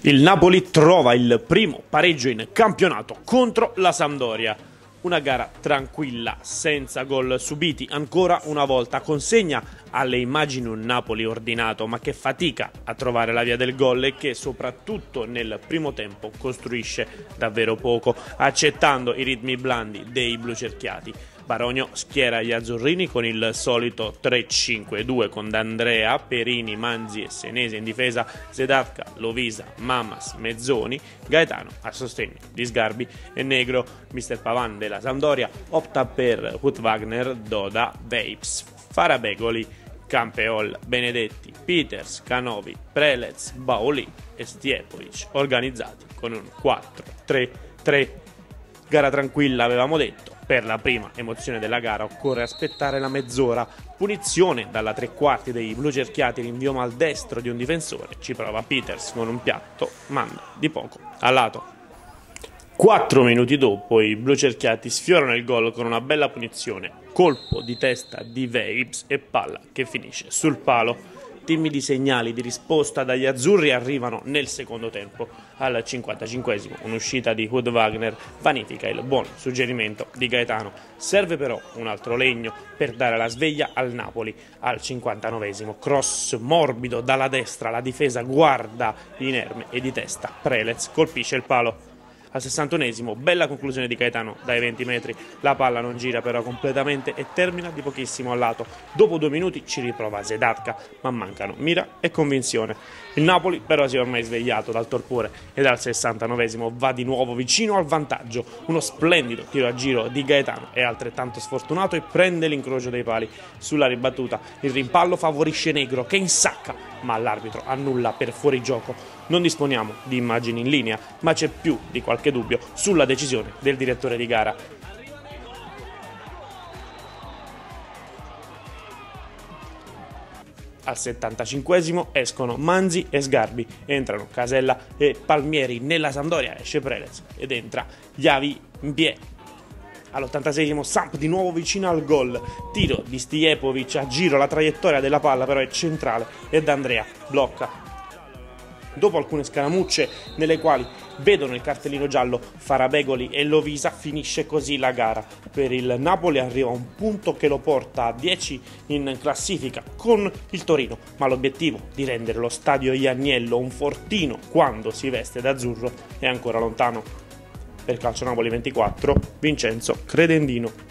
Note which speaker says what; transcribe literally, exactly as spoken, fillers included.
Speaker 1: Il Napoli trova il primo pareggio in campionato contro la Sampdoria. Una gara tranquilla, senza gol subiti, ancora una volta consegna alle immagini un Napoli ordinato ma che fatica a trovare la via del gol e che soprattutto nel primo tempo costruisce davvero poco, accettando i ritmi blandi dei blucerchiati. Baronio schiera gli azzurrini con il solito tre cinque due con D'Andrea, Perini, Manzi e Senesi in difesa, Zedatka, Lovisa, Mamas, Mezzoni, Gaetano a sostegno di Sgarbi e Negro. Mister Pavan della Sampdoria opta per Wout Wagner, Doda, Vapes, Farabegoli, Campeol, Benedetti, Peters, Canovi, Prelez, Baoli e Stjepovic, organizzati con un quattro tre tre. Gara tranquilla, avevamo detto. Per la prima emozione della gara occorre aspettare la mezz'ora. Punizione dalla tre quarti dei blucerchiati, rinvio maldestro di un difensore. Ci prova Peters con un piatto, manda di poco a lato. Quattro minuti dopo i blucerchiati sfiorano il gol con una bella punizione. Colpo di testa di Vapes e palla che finisce sul palo. Timidi segnali di risposta dagli azzurri arrivano nel secondo tempo. Al cinquantacinquesimo un'uscita di Wout Wagner vanifica il buon suggerimento di Gaetano. Serve però un altro legno per dare la sveglia al Napoli. Al cinquantanovesimo cross morbido dalla destra, la difesa guarda inerme e di testa Prelez colpisce il palo. Al sessantunesimo bella conclusione di Gaetano dai venti metri, la palla non gira però completamente e termina di pochissimo al lato. Dopo due minuti ci riprova Zedatka, ma mancano mira e convinzione. Il Napoli però si è ormai svegliato dal torpore ed al sessantanovesimo va di nuovo vicino al vantaggio. Uno splendido tiro a giro di Gaetano è altrettanto sfortunato e prende l'incrocio dei pali. Sulla ribattuta il rimpallo favorisce Negro che insacca, ma l'arbitro annulla per fuorigioco. Non disponiamo di immagini in linea, ma c'è più di qualche dubbio sulla decisione del direttore di gara. Al settantacinquesimo escono Manzi e Sgarbi, entrano Casella e Palmieri. Nella Sampdoria esce Prelez ed entra Javi Mbie. All'ottantaseiesimo Samp di nuovo vicino al gol, tiro di Stjepovic a giro, la traiettoria della palla però è centrale e D'Andrea blocca. Dopo alcune scaramucce nelle quali vedono il cartellino giallo Farabegoli e Lovisa, finisce così la gara. Per il Napoli arriva un punto che lo porta a dieci in classifica con il Torino, ma l'obiettivo di rendere lo stadio Ianniello un fortino quando si veste d'azzurro è ancora lontano. Per Calcio Napoli ventiquattro, Vincenzo Credendino.